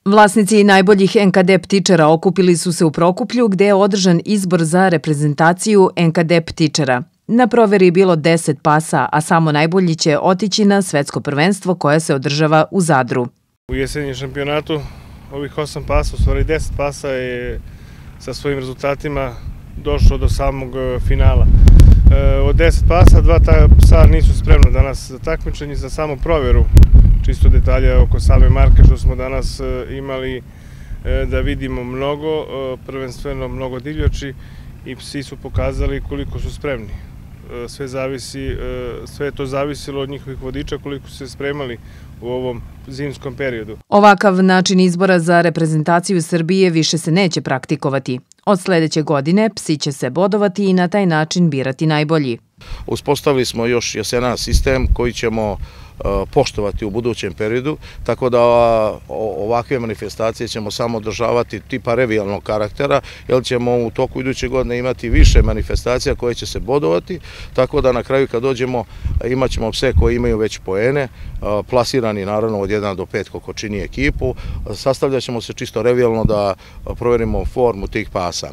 Vlasnici najboljih NKD ptičara okupili su se u Prokuplju gde je održan izbor za reprezentaciju NKD ptičara. Na proveri je bilo 10 pasa, a samo najbolji će otići na svetsko prvenstvo koje se održava u Zadru. U jesenjem šampionatu ovih 8 pasa, u stvari 10 pasa je sa svojim rezultatima došlo do samog finala. Od 10 pasa, 2 psa nisu spremna danas za takmičenje, za samu proveru. Čisto detalje oko same marke što smo danas imali da vidimo mnogo, prvenstveno mnogo divljači i psi su pokazali koliko su spremni. Sve je to zavisilo od njihovih vodiča koliko su se spremali u ovom zimskom periodu. Ovakav način izbora za reprezentaciju Srbije više se neće praktikovati. Od sledeće godine psi će se bodovati i na taj način birati najbolji. Uspostavili smo još jesenas sistem koji ćemo poštovati u budućem periodu, tako da ovakve manifestacije ćemo samo održavati tipa revijalnog karaktera, jer ćemo u toku iduće godine imati više manifestacija koje će se bodovati, tako da na kraju kad dođemo imat ćemo pse koji imaju već poene, plasirani naravno od 1 do 5 koliko čini ekipu, sastavljat ćemo se čisto revijalno da proverimo formu tih pasa.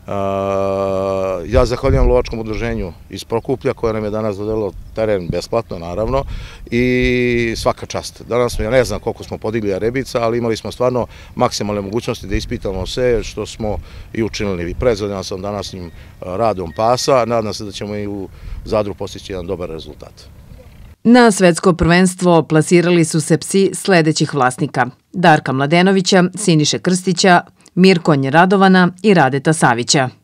Ja zahvaljujem lovačkom udruženju iz Prokuplja koje nam je danas dodelilo teren besplatno naravno i svaka čast. Danas ja ne znam koliko smo podigli arebica, ali imali smo stvarno maksimalne mogućnosti da ispitamo sve što smo i učinili. Prezadovoljan sam današnjim radom pasa, nadam se da ćemo i u Zadru postići jedan dobar rezultat. Na svetsko prvenstvo plasirali su se psi sledećih vlasnika: Darka Mladenovića, Siniše Krstića, Mirkonje Radovana i Radeta Savića.